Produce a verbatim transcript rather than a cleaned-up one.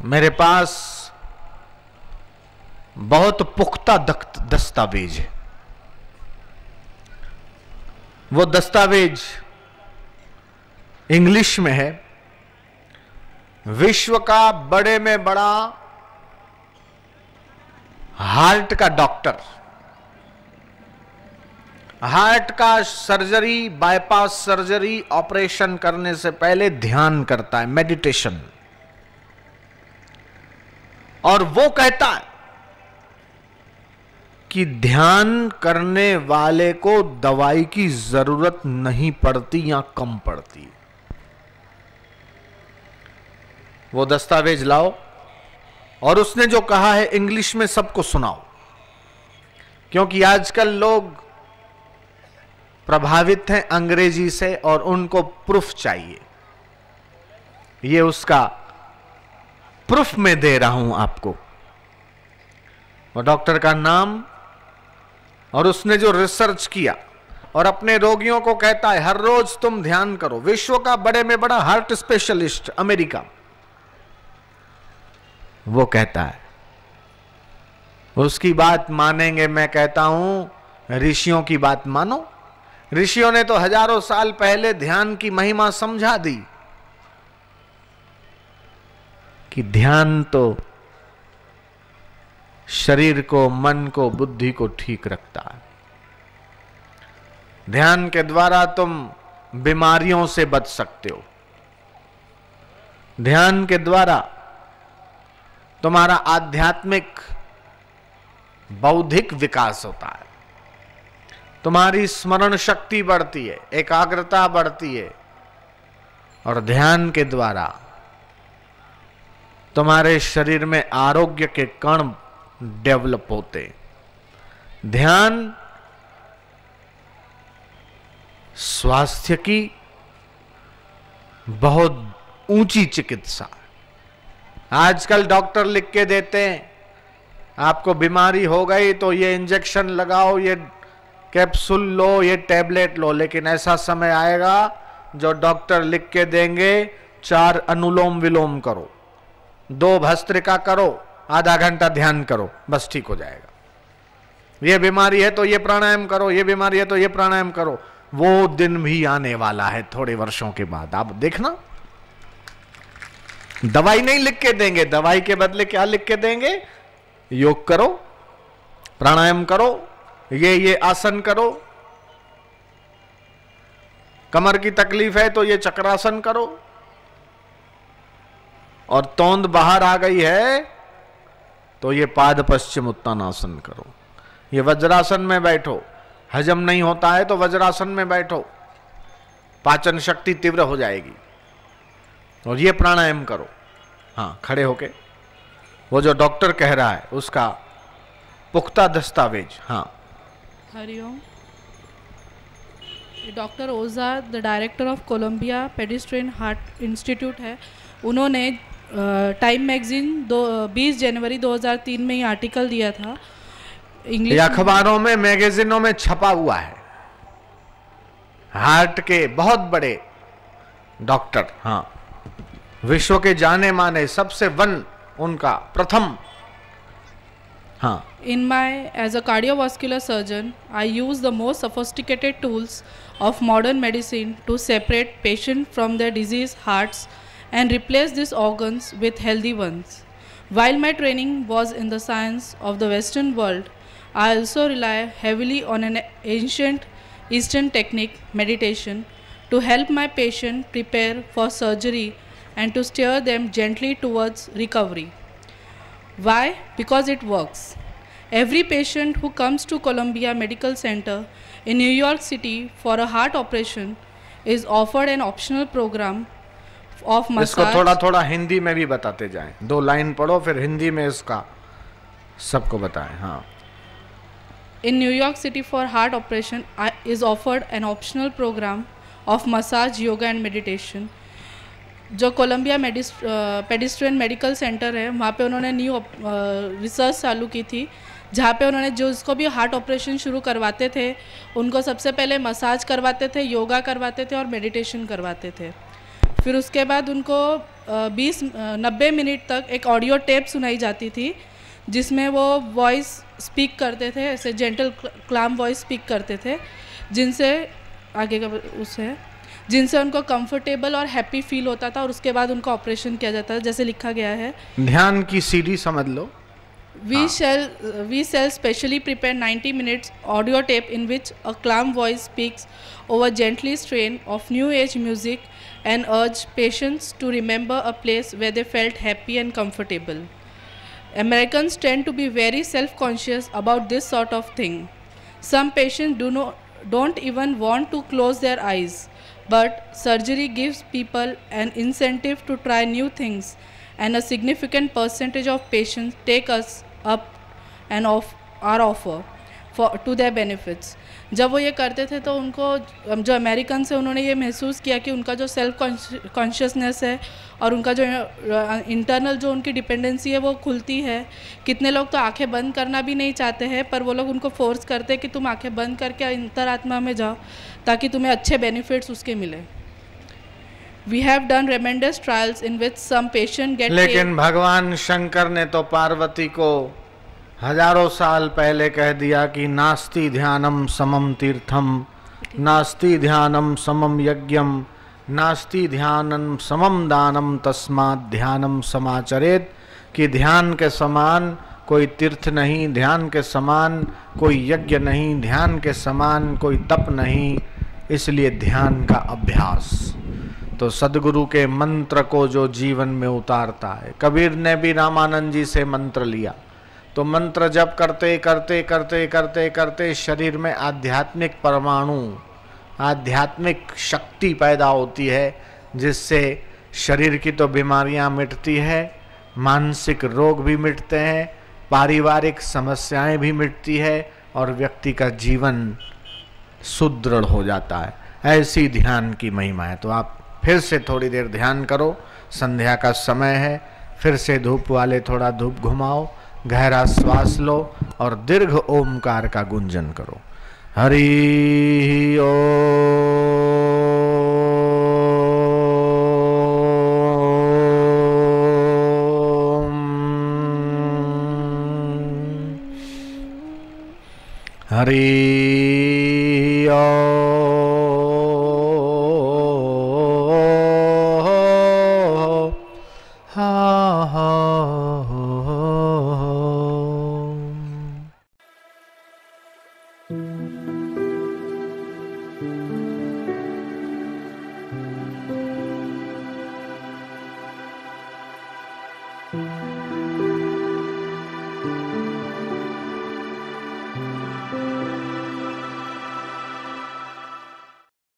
मेरे पास बहुत पुख्ता दस्तावेज है। वो दस्तावेज इंग्लिश में है। विश्व का बड़े में बड़ा हार्ट का डॉक्टर, हार्ट का सर्जरी, बाईपास सर्जरी ऑपरेशन करने से पहले ध्यान करता है, मेडिटेशन। और वो कहता है कि ध्यान करने वाले को दवाई की जरूरत नहीं पड़ती या कम पड़ती है। वो दस्तावेज लाओ और उसने जो कहा है इंग्लिश में सबको सुनाओ, क्योंकि आजकल लोग प्रभावित हैं अंग्रेजी से और उनको प्रूफ चाहिए। ये उसका प्रूफ में दे रहा हूं आपको। और डॉक्टर का नाम और उसने जो रिसर्च किया और अपने रोगियों को कहता है हर रोज तुम ध्यान करो। विश्व का बड़े में बड़ा हार्ट स्पेशलिस्ट अमेरिका, वो कहता है। उसकी बात मानेंगे? मैं कहता हूं ऋषियों की बात मानो। ऋषियों ने तो हजारों साल पहले ध्यान की महिमा समझा दी कि ध्यान तो शरीर को, मन को, बुद्धि को ठीक रखता है। ध्यान के द्वारा तुम बीमारियों से बच सकते हो। ध्यान के द्वारा तुम्हारा आध्यात्मिक बौद्धिक विकास होता है, तुम्हारी स्मरण शक्ति बढ़ती है, एकाग्रता बढ़ती है, और ध्यान के द्वारा तुम्हारे शरीर में आरोग्य के कण डेवलप होते। ध्यान स्वास्थ्य की बहुत ऊंची चिकित्सा। आजकल डॉक्टर लिख के देते हैं आपको बीमारी हो गई तो ये इंजेक्शन लगाओ, ये कैप्सूल लो, ये टैबलेट लो। लेकिन ऐसा समय आएगा जो डॉक्टर लिख के देंगे चार अनुलोम विलोम करो, दो भस्त्रिका करो, आधा घंटा ध्यान करो, बस ठीक हो जाएगा। ये बीमारी है तो ये प्राणायाम करो, ये बीमारी है तो ये प्राणायाम करो। वो दिन भी आने वाला है थोड़े वर्षों के बाद, आप देखना। दवाई नहीं लिख के देंगे, दवाई के बदले क्या लिख के देंगे? योग करो, प्राणायाम करो, ये ये आसन करो, कमर की तकलीफ है तो ये चक्रासन करो, और तोंद बाहर आ गई है तो ये पाद पश्चिम उत्तानासन करो, ये वज्रासन में बैठो, हजम नहीं होता है तो वज्रासन में बैठो, पाचन शक्ति तीव्र हो जाएगी, और ये प्राणायाम करो। हाँ, खड़े होके वो जो डॉक्टर कह रहा है उसका पुख्ता दस्तावेज। हाँ, Hariom. Doctor Ojha the director of Columbia pedestrian heart institute है। उन्होंने टाइम मैगजीन दो बीस जनवरी दो हज़ार तीन में ये आर्टिकल दिया था। इंग्लिश अखबारों में, मैगजीनों में छपा हुआ है। हार्ट के बहुत बड़े डॉक्टर, हाँ, विश्व के जाने माने सबसे वन, उनका प्रथम। हाँ, In my, as a cardiovascular surgeon, I use the most sophisticated tools of modern medicine to separate patient from their diseased hearts and replace these organs with healthy ones. While my training was in the science of the Western world, I also rely heavily on an ancient Eastern technique, meditation, to help my patient prepare for surgery and to steer them gently towards recovery. Why? Because it works. Every patient who comes to Columbia Medical Center in New York City for a heart operation is offered an optional program of massage. इसको थोड़ा थोड़ा हिंदी में भी बताते जाएं, दो line पढ़ो फिर हिंदी में इसका सबको बताएं। हाँ, In New York City for heart operation is offered an optional program of massage, yoga and meditation. जो कोलंबिया पेडिस्ट्रियन मेडिकल सेंटर है वहाँ पे उन्होंने न्यू रिसर्च चालू की थी, जहाँ पे उन्होंने जो उसको भी हार्ट ऑपरेशन शुरू करवाते थे उनको सबसे पहले मसाज करवाते थे, योगा करवाते थे और मेडिटेशन करवाते थे। फिर उसके बाद उनको बीस नब्बे मिनट तक एक ऑडियो टेप सुनाई जाती थी, जिसमें वो वॉइस स्पीक करते थे, ऐसे जेंटल क्लाम वॉइस स्पीक करते थे, जिनसे आगे का उसे जिनसे उनको कंफर्टेबल और हैप्पी फील होता था, और उसके बाद उनका ऑपरेशन किया जाता था, जैसे लिखा गया है। ध्यान की सीढ़ी समझ लो। We shall we shall specially prepare ninety minutes audio tape in which a calm voice speaks over gently strain of new age music and urge patients to remember a place where they felt happy and comfortable. Americans tend to be very self-conscious about this sort of thing. Some patients do not don't even want to close their eyes, but surgery gives people an incentive to try new things, and a significant percentage of patients take us up and off our offer for to their benefits. जब वो ये करते थे तो उनको, जो American से, उन्होंने ये महसूस किया कि उनका जो सेल्फ कॉन्शियसनेस है और उनका जो इंटरनल जो उनकी डिपेंडेंसी है वो खुलती है। कितने लोग तो आंखें बंद करना भी नहीं चाहते हैं, पर वो लोग उनको फोर्स करते हैं कि तुम आंखें बंद करके अंतरात्मा में जाओ ताकि तुम्हें अच्छे बेनिफिट्स उसके मिले। We have done tremendous trials in which some patient get लेकिन भगवान शंकर ने तो पार्वती को हजारों साल पहले कह दिया कि नास्ति ध्यानम समम तीर्थम, नास्ति ध्यानम समम यज्ञम, नास्ति ध्यानम समम दानम, तस्मात् ध्यानम समाचरेत, कि ध्यान के समान कोई तीर्थ नहीं, ध्यान के समान कोई यज्ञ नहीं, ध्यान के समान कोई तप नहीं, इसलिए ध्यान का अभ्यास। तो सदगुरु के मंत्र को जो जीवन में उतारता है, कबीर ने भी रामानंद जी से मंत्र लिया, तो मंत्र जप करते करते करते करते करते शरीर में आध्यात्मिक परमाणु, आध्यात्मिक शक्ति पैदा होती है, जिससे शरीर की तो बीमारियां मिटती है, मानसिक रोग भी मिटते हैं, पारिवारिक समस्याएं भी मिटती है, और व्यक्ति का जीवन सुदृढ़ हो जाता है। ऐसी ध्यान की महिमा है। तो आप फिर से थोड़ी देर ध्यान करो, संध्या का समय है, फिर से धूप वाले थोड़ा धूप घुमाओ, गहरा श्वास लो और दीर्घ ओमकार का गुंजन करो। हरि ओम। हरि ओम। Thank you.